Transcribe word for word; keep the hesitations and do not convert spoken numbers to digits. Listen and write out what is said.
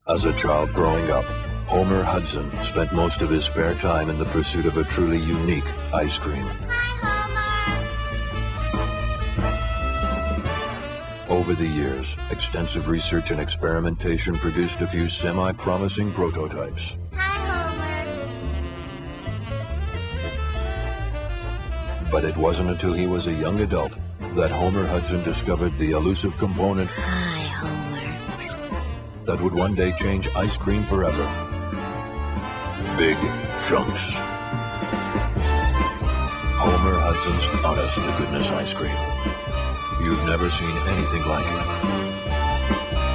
As a child growing up, Homer Hudson spent most of his spare time in the pursuit of a truly unique ice cream. Over the years, extensive research and experimentation produced a few semi-promising prototypes. But it wasn't until he was a young adult that Homer Hudson discovered the elusive component Hi, Homer. that would one day change ice cream forever. Big chunks. Homer Hudson's honest-to-goodness ice cream. You've never seen anything like it.